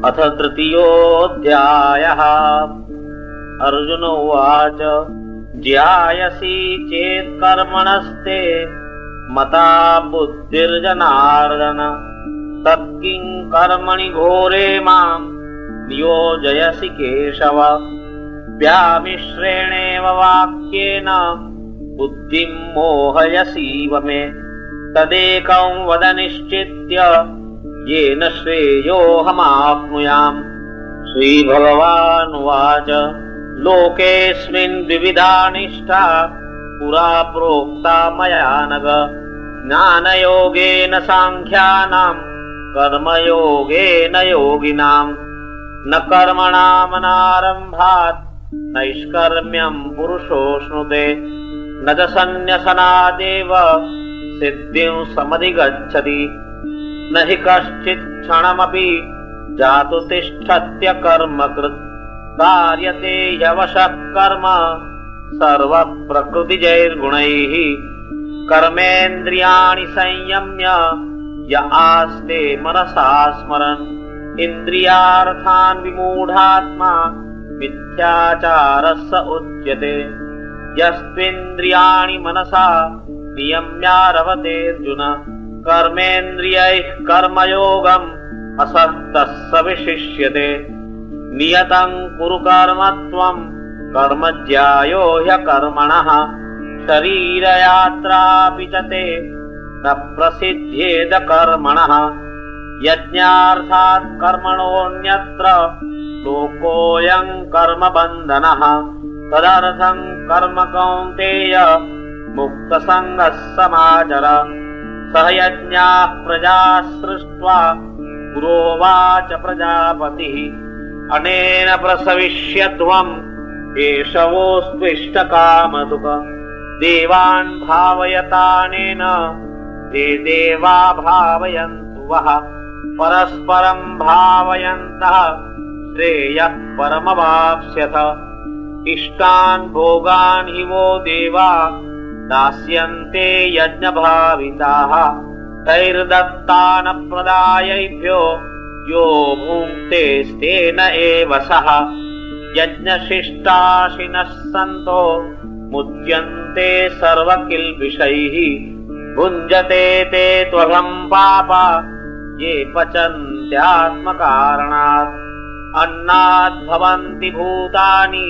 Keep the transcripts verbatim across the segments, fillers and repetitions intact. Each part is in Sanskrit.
अथ तृतीयोऽध्यायः। अर्जुन उवाच ज्यायसि चेत् कर्मणस्ते मता बुद्धिर्जनार्दन तत्किं कर्मणि घोरे मां नियोजयसि केशव। व्यामिश्रेणेव वाक्येन बुद्धिं मोहयसीव मे तदेकं वद निश्चित्य येन श्रेयोऽहमाप्नुयाम्। श्रीभगवानुवाच लोकेऽस्मिन् द्विविधा निष्ठा पुरा प्रोक्ता मया नघ। ज्ञानयोगेन साङ्ख्यानां कर्मयोगेन योगिनां। न कर्मणामनारम्भात् नैष्कर्म्यं पुरुषोऽश्नुते न च सन्न्यसनादेव सिद्धिं समधिगच्छति। न हि कश्चित् क्षणमपि जातु तिष्ठत्य कर्मकृत् कार्यते ह्यवशः कर्म सर्वप्रकृतिजैर्गुणैः। कर्मेन्द्रियाणि संयम्य य आस्ते मनसा स्मरन् इन्द्रियार्थान् विमूढात्मा मिथ्याचारः स उच्यते। यस्त्विन्द्रियाणि मनसा नियम्यारभते अर्जुन कर्मेन्द्रियैः कर्मयोगम् असक्तः स विशिष्यते। नियतं कुरु कर्म त्वं कर्म ज्यायो ह्यकर्मणः शरीरयात्रापि च ते न प्रसिद्ध्येद कर्मणः। यज्ञार्थात् कर्मणोऽन्यत्र लोकोऽयं कर्मबन्धनः तदर्थं कर्म कौन्तेय मुक्तसङ्गः समाचर। सह यज्ञाः प्रजा सृष्ट्वा पुरोवाच प्रजापतिः अनेन प्रसविष्यध्वम् एषवोऽस्त्विष्टकामधुक्। देवान् भावयतानेन ते देवा भावयन्तु वः परस्परं भावयन्तः श्रेयः परमवाप्स्यथ। इष्टान् भोगान् हि वो देवा दास्यन्ते यज्ञभाविताः तैर्दत्तानप्रदायैभ्यो यो भुङ्क्तेस्तेन एव सः। यज्ञशिष्टाशिनः सन्तो मुच्यन्ते सर्वकिल्बिषैः भुञ्जते ते त्वघं पापा ये पचन्त्यात्मकारणात्। अन्नाद्भवन्ति भूतानि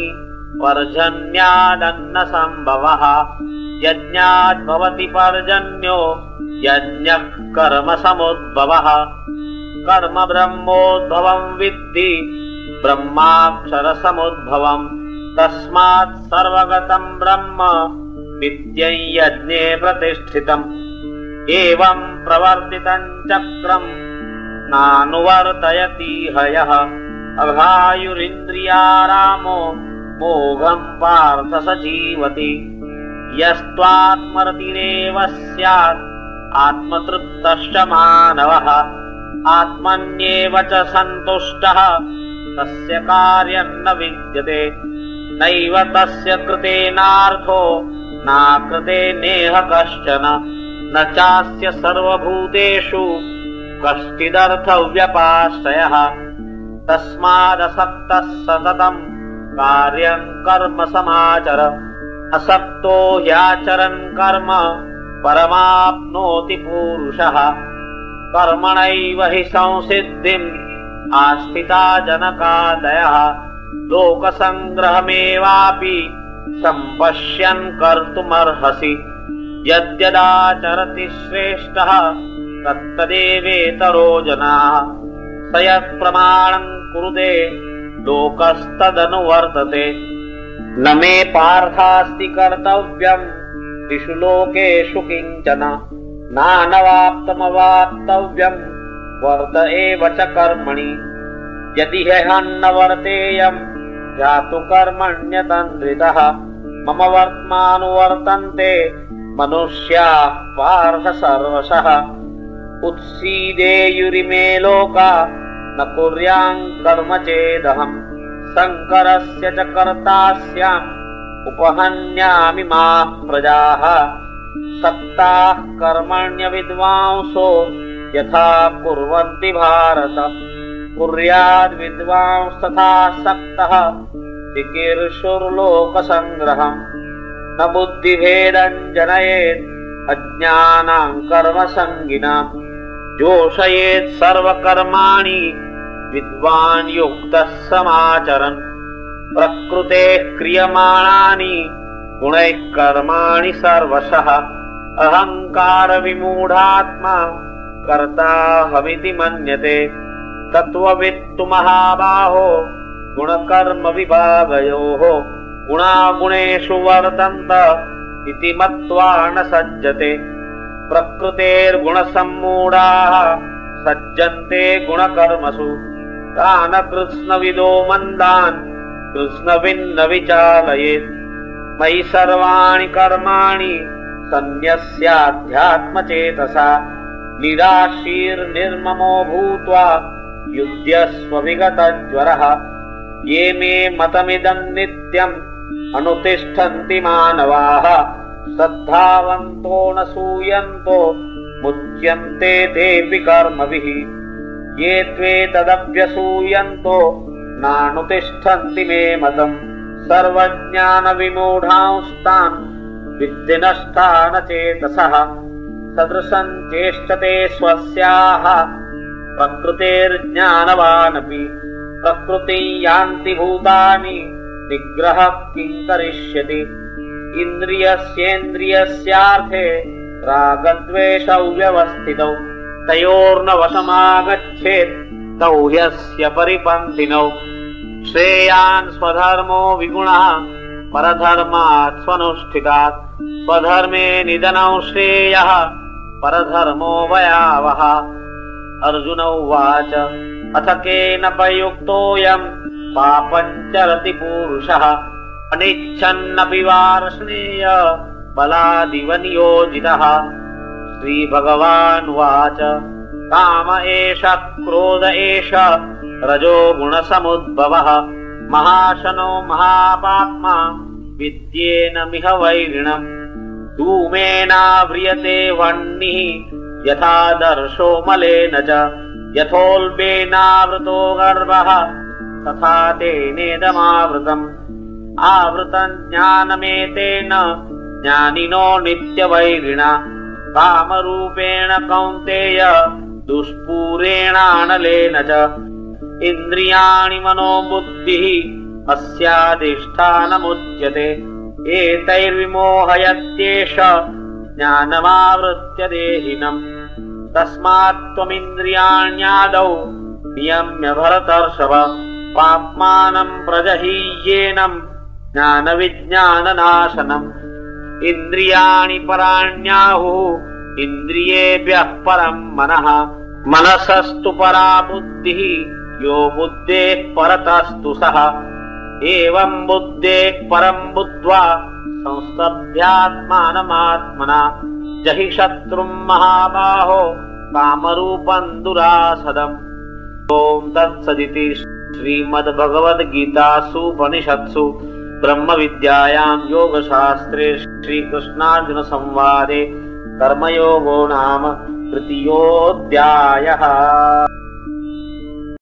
पर्जन्यादन्नसम्भवः यज्ञाद्भवति पर्जन्यो यज्ञः कर्म समुद्भवः। कर्म ब्रह्मोद्भवं विद्धि ब्रह्माक्षरसमुद्भवम् तस्मात् सर्वगतं ब्रह्म नित्यं यज्ञे प्रतिष्ठितम्। एवं प्रवर्तितं चक्रं नानुवर्तयति हयः अघायुरिन्द्रियारामो मोघं पार्थ स जीवति। यस्त्वात्मरतिरेव स्यात् आत्मतृप्तश्च मानवः आत्मन्येव च सन्तुष्टः तस्य कार्यं न विद्यते। नैव तस्य कृतेनार्थो नाकृते नेह कश्चन न चास्य सर्वभूतेषु कश्चिदर्थव्यपाश्रयः। तस्मादसक्तः सततं कार्यं कर्म समाचर। असक्तो ह्याचरन् कर्म परमाप्नोति पूरुषः। कर्मणैव हि संसिद्धिम् आस्थिता जनकादयः लोकसङ्ग्रहमेवापि सम्पश्यन् कर्तुमर्हसि। यद्यदाचरति श्रेष्ठः तत्तदेवेतरो जनाः स यत्प्रमाणं कुरुते लोकस्तदनुवर्तते। न मे पार्थास्ति कर्तव्यं त्रिषु लोकेषु किञ्चन नानवाप्तमवाप्तव्यं वर्त एव च कर्मणि। यदि ह्यहं न वर्तेयं जातु कर्मण्यतन्द्रितः मम वर्त्मानुवर्तन्ते मनुष्याः पार्थ सर्वशः। उत्सीदेयुरिमे लोका न कुर्यां कर्म चेदहम् शङ्करस्य च कर्ता स्याम् उपहन्यामि माः प्रजाः। सक्ताः कर्मण्य विद्वांसो यथा कुर्वन्ति भारत कुर्याद् विद्वांस्तथा सक्तः चिकीर्षुर्लोकसङ्ग्रहम् न बुद्धिभेदं जनयेत् अज्ञानां कर्मसङ्गिनां जोषयेत् सर्वकर्माणि विद्वान् युक्तः समाचरन् प्रकृतेः क्रियमाणानि गुणैः कर्माणि सर्वशः अहङ्कार विमूढात्मा कर्ताहमिति मन्यते तत्त्ववित्तु महाबाहो गुणकर्म विभागयोः गुणागुणेषु वर्तन्त इति मत्वा न सज्जते प्रकृतेर्गुणसम्मूढाः सज्जन्ते गुणकर्मसु तान् कृत्स्नविदो मन्दान् कृत्स्नविन्न विचालयेत् मयि सर्वाणि कर्माणि सन्न्यस्याध्यात्मचेतसा निराशीर्निर्ममो भूत्वा युध्यस्व विगतज्वरः ये मे मतमिदं नित्यम् अनुतिष्ठन्ति मानवाः श्रद्धावन्तो न सूयन्तो मुच्यन्ते तेऽपि कर्मभिः ये त्वेतदभ्यसूयन्तो नानुतिष्ठन्ति मे मतम् सर्वज्ञानविमूढांस्तान् विद्धि नष्टान चेतसः सदृशं चेष्टते स्वस्याः प्रकृतेर्ज्ञानवानपि प्रकृतिं यान्ति भूतानि निग्रहः किं करिष्यति इन्द्रियस्येन्द्रियस्यार्थे रागद्वेषौ व्यवस्थितौ तयोर्न वशमागच्छेत् तौ ह्यस्य परिपन्थिनौ श्रेयान् स्वधर्मो विगुणः परधर्मात् स्वनुष्ठितात् स्वधर्मे निधनौ श्रेयः परधर्मो भयावहः अर्जुन उवाच अथ केन प्रयुक्तोऽयम् पापं चरति पूरुषः अनिच्छन्नपि वार्ष्णेय बलादिव नियोजितः श्रीभगवानुवाच काम एष क्रोध एष रजो गुणसमुद्भवः महाशनो महापाप्मा विद्येनमिह वैरिणम् धूमेनाव्रियते वह्निः यथा दर्शो मलेन च यथोल्बेनावृतो गर्भः तथा तेनेदमावृतम् आवृतं ज्ञानमेतेन ज्ञानिनो नित्यवैरिणा कामरूपेण कौन्तेय दुष्पूरेणानलेन च इन्द्रियाणि मनोबुद्धिः अस्याधिष्ठानमुच्यते एतैर्विमोहयत्येष ज्ञानमावृत्य देहिनम् तस्मात् त्वमिन्द्रियाण्यादौ नियम्य भरतर्षभ पाप्मानं प्रजहीयेनम् ज्ञानविज्ञाननाशनम् इन्द्रियाणि पराण्याहुः इन्द्रियेभ्यः परम् मनः मनसस्तु परा बुद्धिः यो बुद्धेः परतस्तु सः एवं बुद्धेः परम् बुद्ध्वा संस्तभ्यात्मानमात्मना जहि शत्रुं महाबाहो कामरूपं दुरासदम्। ॐ तत्सदिति श्रीमद्भगवद्गीतासूपनिषत्सु ब्रह्मविद्यायां योगशास्त्रे श्रीकृष्णार्जुनसंवादे कर्मयोगो नाम तृतीयोऽध्यायः।